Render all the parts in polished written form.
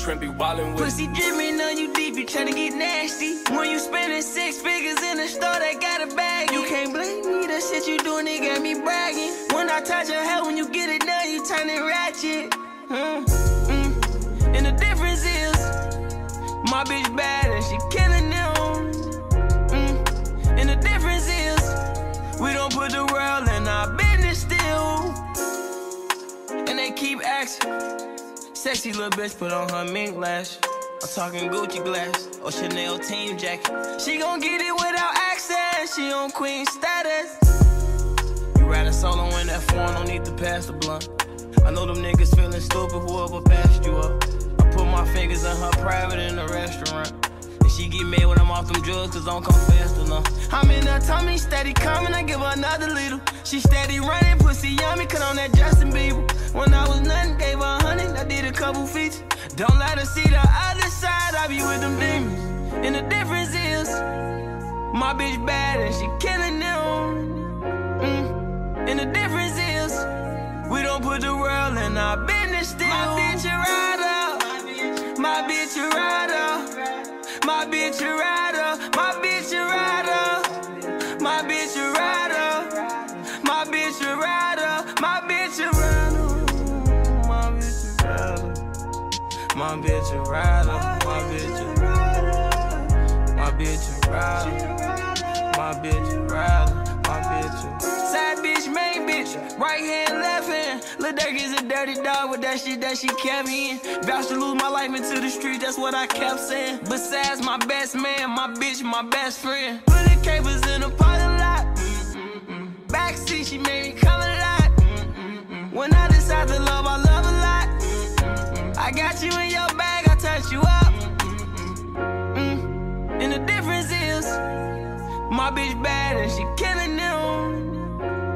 Trent be wildin' with pussy dripping on you deep, you tryna get nasty. When you spending 6 figures in the store, they got a bag. You can't blame me, the shit you doing, it got me bragging. When I touch your hair, when you get it done, you turn it ratchet. And the difference is, my bitch bad and she killing them. And the difference is, we don't put the world in our business still. And they keep asking, sexy little bitch put on her mink lash. I'm talking Gucci glass or Chanel team jacket. She gon' get it without access, she on queen status. You riding solo in that phone, don't need to pass the blunt. I know them niggas feeling stupid, whoever passed you up. I put my fingers in her private in the restaurant. And she get mad when I'm off them drugs, cause I don't come fast enough. I'm in her tummy, steady coming, I give her another little. She steady running, pussy yummy, cut on that Justin Bieber. When I was nothing, gave her 100, I did a couple features. Don't let her see the other side, I be with them demons. And the difference is, my bitch bad and she killing them. And the difference is, we don't put the world in our business still. My bitch a rider, my bitch a rider, my bitch a rider, my bitch a rider, my bitch a rider, my bitch a rider, my bitch a rider, my bitch a rider, my bitch a rider, my bitch a rider, my bitch a rider, my bitch a side bitch, main bitch, right hand, left hand. Lil Durk is a dirty dog with that shit that she kept me in. Vouched to lose my life into the street, that's what I kept saying. Besides my best man, my bitch, my best friend. Putting capers in a parking lot. Backseat, she made me come a lot. When I decide to love, I love a lot. I got you in your bag, I touch you up. And the difference is, my bitch bad and she killing them.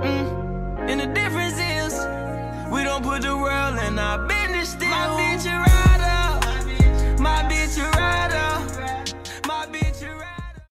And the difference is, we don't put the world in our business still. My bitch